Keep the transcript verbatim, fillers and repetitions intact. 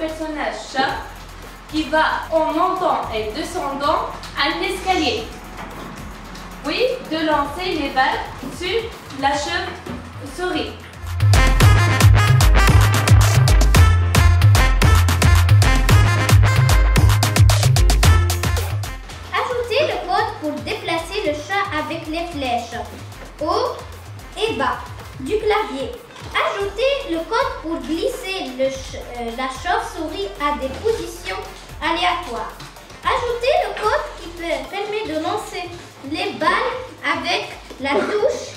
personnage chat qui va en montant et descendant un escalier. Puis de lancer les balles sur la chauve-souris. Ajoutez le code pour déplacer le chat avec les flèches haut et bas du clavier. Ajoutez le code pour glisser le ch euh, la chauve-souris à des positions aléatoires. Ajoutez le code qui permet de lancer les balles avec la touche